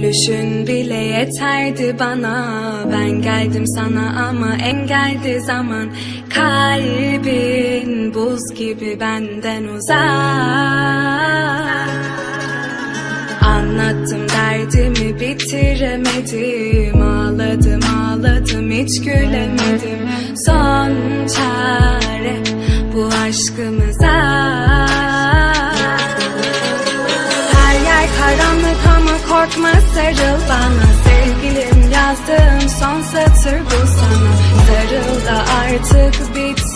Gülüşün bile yeterdi bana. Ben geldim sana ama engeldi zaman. Kalbin buz gibi benden uzak. Anlattım derdimi bitiremedim. Ağladım ağladım hiç gülemedim. Son çare bu aşkımıza. Her yer karanlık ama korkma sarıl bana. Sevgilim yazdığım son satır bu sana. Sarıl da artık bitsin.